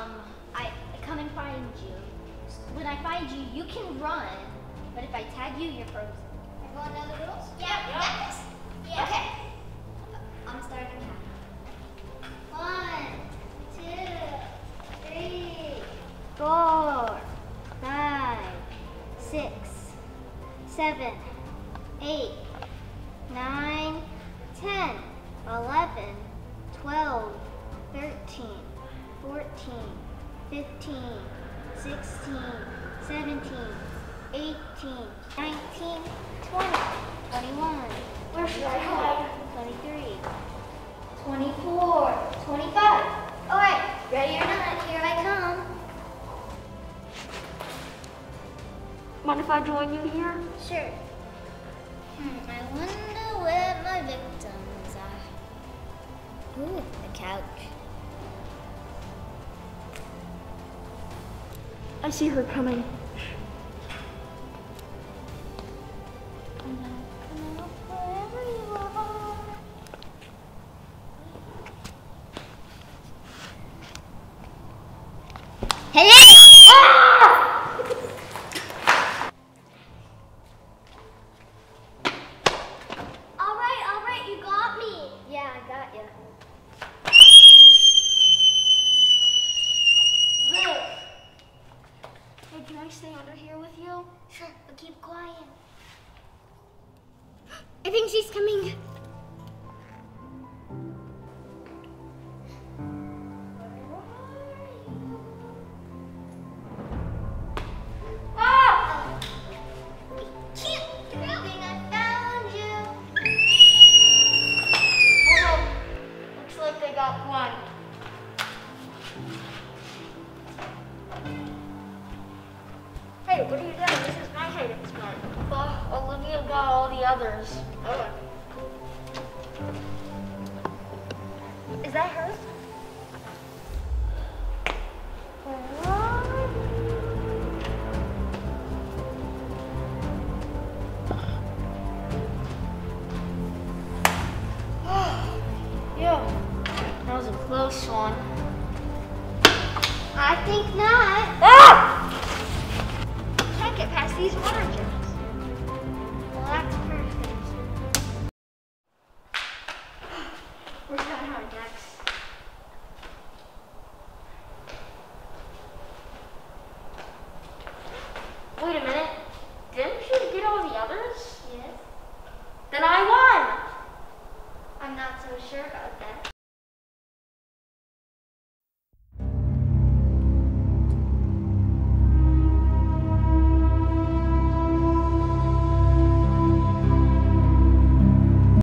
I come and find you. When I find you, you can run, but if I tag you, you're frozen. Everyone know the rules? Yeah. Yes. Yeah. Okay. I'm starting now. 1, 2, 3, 4, 5, 6, 7, 8, 9, 10, 11, 12, 13, 14, 15, 16, 17, 18, 19, 20, 21, where should I hide? 23, 24, 25. All right, ready or not, here I come. Mind if I join you here? Sure. I wonder where my victims are. Ooh, the couch. I see her coming. Wherever you are. Hello! Ah! All right, you got me. Yeah, I got you. Hey, can I stay under here with you? Sure, but keep quiet. I think she's coming. Ah! Cute thing, I found you. Oh no, looks like they got one. Hey, what are you doing? This is my hiding spot. Well, Olivia got all the others. Oh. Is that her? Yeah, that was a close one. I think not. Ah! Can't get past these water jets. Well, that's perfect. Where's that hide next? Wait a minute. Didn't you get all the others? Yes. Then I won! I'm not so sure about